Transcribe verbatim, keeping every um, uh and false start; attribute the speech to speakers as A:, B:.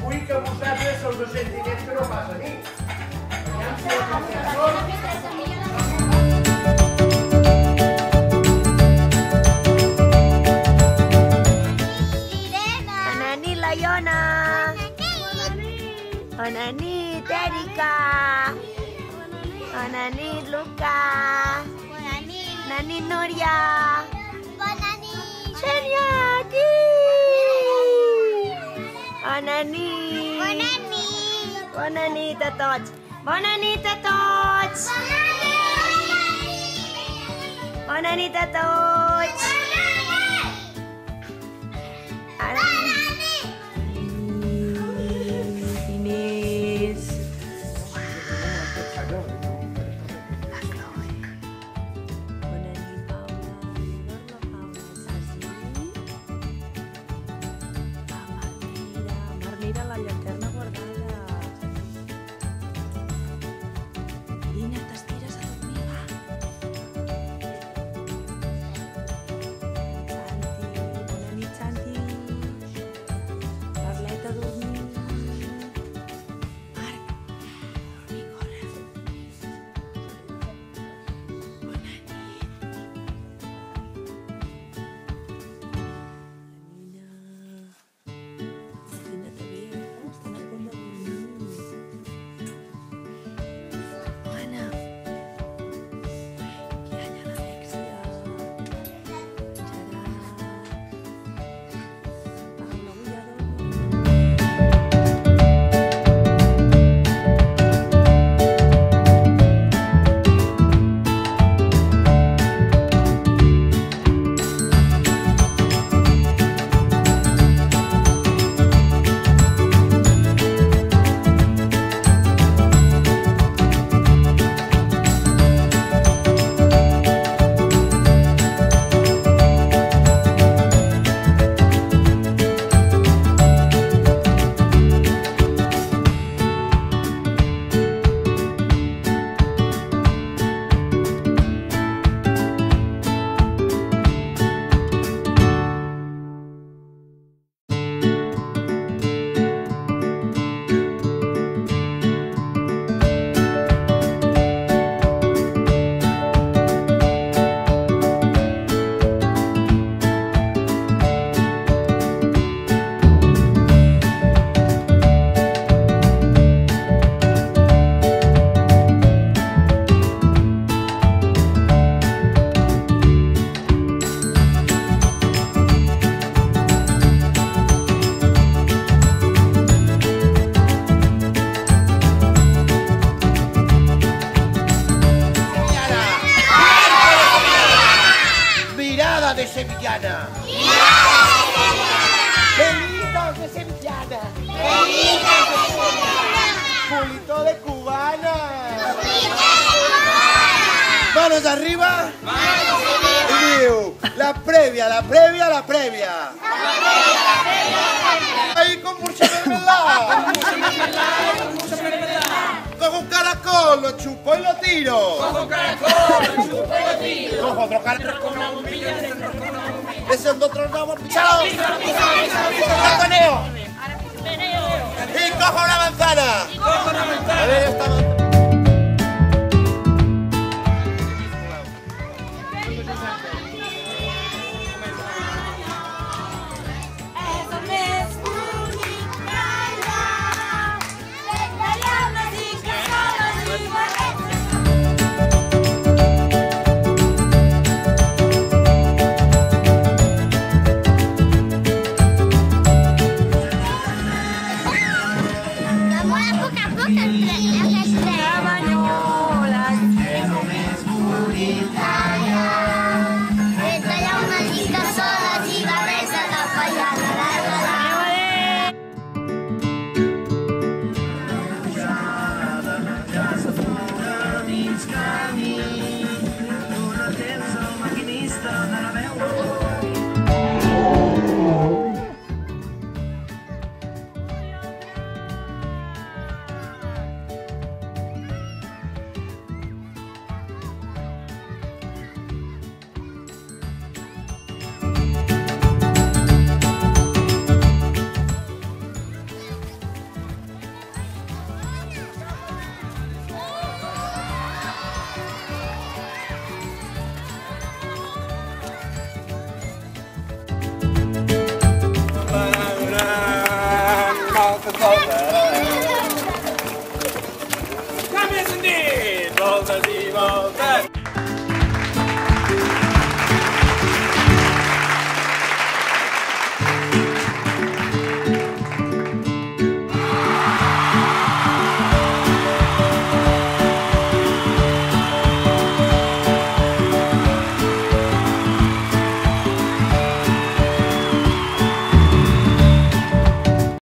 A: vull que vosaltres sou dos sentiments que no pas a mi. Aviam si els meus són...
B: Bona nit, la Iona. Bona nit, Erika. Bona nit, Luca.
C: Bona nit.
B: Bona nit, Núria.
C: Bona nit.
B: Xènia, aquí. Bona nit.
C: Bona nit.
B: Bona nit a tots. Bona nit a tots. Bona nit a tots. Ara... Inés. La Chloe. Bona nit, Paula. Dorm la Paula. Sassi. La Marmira. Marmira, la llanterna guardada. Vine, t'estires a dormir, va. Santi. Bona nit, Santi. Carleta, dormir. Marc, dormir, corre. Bona nit. La Nina. Estina't bé, estan a punt de dormir. Ana. Qui hi ha allà, l'Alexia? Gerard. Paula, avui ja dormo.
A: Mirada de sevillana. Pelitos de sevillana. Culito de cubana. Manos arriba. Y diu, la previa, la previa, la previa. Ahí con mucha mermelada. Cojo un caracol, lo chupo y lo tiro.
D: Cojo un caracol, lo chupo y lo tiro.
A: Cojo otro caracol.
D: Con una bombilla, dentro con una bombilla.
A: Ese es otro rabo pichado. Ratoneo. Y cojo una manzana.
D: Cojo una
A: A
D: manzana.
A: ver esta manzana.
C: Vamos a poco a poco entre las
B: Cabanyoles.
C: Talla una lliga sola i va més a la pallada.
E: welke kant, hè?
D: Come is indeed, well,